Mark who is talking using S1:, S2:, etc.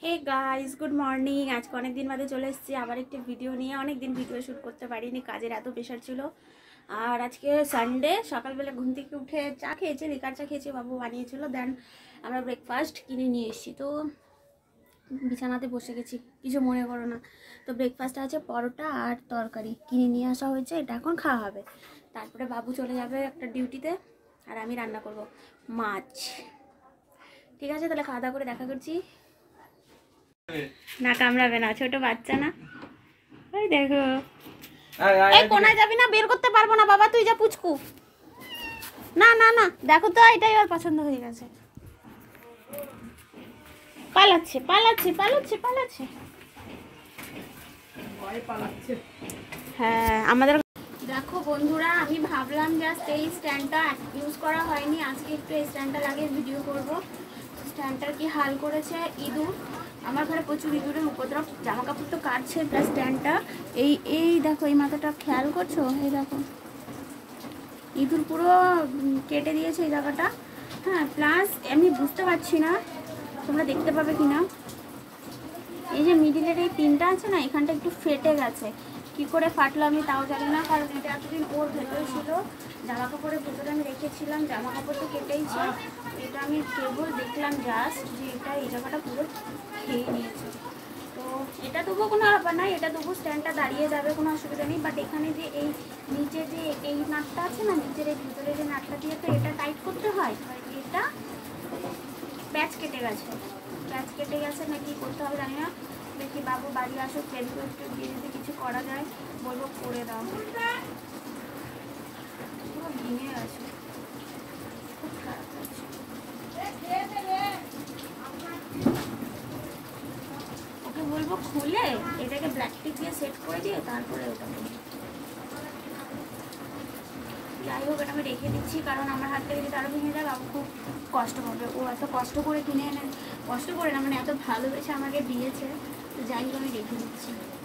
S1: Hey guys, good morning. আজকে অনেক দিন বাদে চলে এসেছি আবার একটি ভিডিও নিয়ে। অনেক দিন ভিডিও শ্যুট করতে পারিনি, কাজের এত প্রেশার ছিল। আর আজকে সানডে, সকালবেলা ঘুম থেকে উঠে চা খেয়েছি, লিকার চা খেয়েছি, বাবু বানিয়েছিল। দেন আমরা ব্রেকফাস্ট কিনে নিয়ে এসেছি। তো বিছানাতে বসে গেছি, কিছু মনে করো না। তো ব্রেকফাস্ট আছে পরোটা আর তরকারি কিনে নিয়ে আসা হয়েছে, এটা এখন খাওয়া হবে। তারপরে বাবু চলে যাবে একটা ডিউটিতে, আর আমি রান্না করব মাছ। ঠিক আছে, তাহলে খাওয়া দাওয়া করে দেখা করছি। না কামড়াবে না, ছোট বাচ্চা না। ওই দেখো, এই কোনায় যাবি না, বের করতে পারবো না বাবা, তুই যা পুচকু। না না না, দেখো তো, এটাই ওর পছন্দ হয়ে গেছে। পালাচ্ছে পালাচ্ছে পালাচ্ছে পালাচ্ছে, হ্যাঁ আমাদের। দেখো বন্ধুরা, আমি ভাবলাম জাস্ট এই স্ট্যান্ডটা ইউজ করা হয়নি, আজকে একটু এই স্ট্যান্ডটা লাগিয়ে ভিডিও করব। স্ট্যান্ডটার কি হাল করেছে ইঁদুর। আমার ঘরে প্রচুর ইঁদুরের উপদ্রব, জামা কাপড় তো কাটছে, প্লাস স্ট্যান্ডটা এই এই দেখো, এই মাথাটা খেয়াল করছো, এই দেখো ইঁদুর পুরো কেটে দিয়েছে এই জায়গাটা। হ্যাঁ, প্লাস আমি বুঝতে পারছি না তোমরা দেখতে পাবে কি না, এই যে মিডিলের এই পিনটা আছে না, এখানটা একটু ফেটে গেছে। কি করে ফাটলো আমি তাও জানি না, কারণ এটা এতদিন ওর ভেতরে ছিল, জামা কাপড়ের ভেতরে আমি রেখেছিলাম, জামা কাপড় তো কেটেইছে। এটা আমি কেবল দেখলাম জাস্ট যে এটা এই জায়গাটা পুরো খেয়ে নিয়েছে। তো এটা তবুও কোনো ব্যাপার নাই, এটা তবু স্ট্যান্ডটা দাঁড়িয়ে যাবে, কোনো অসুবিধা নেই। বাট এখানে যে এই নিচে যে এই নাটটা আছে না, নিচের এই ভিতরে যে নাটটা দিয়ে তো এটা টাইট করতে হয়, এটা প্যাচ কেটে গেছে। প্যাচ কেটে গেছে না, কি করতে হবে জানি না। দেখি বাবু বাড়ি আসুক, ফেসবুক একটু দিয়ে যদি কিছু করা যায় বলবো করে দাও। পুরো ভেঙে গেছে, খুব খারাপ লাগছে। ওকে বলবো খুলে এটাকে ব্ল্যাক টিপ দিয়ে সেট করে দিয়ে তারপরে ওটা করবো। যাই হোক, এটা আমি রেখে দিচ্ছি, কারণ আমার হাত থেকে যদি আরও ভেঙে যায় বাবু খুব কষ্ট পাবে। ও এত কষ্ট করে কিনে এনে, কষ্ট করে না মানে এত ভালোবেসে আমাকে দিয়েছে, তো যাই হোক আমি রেখে দিচ্ছি।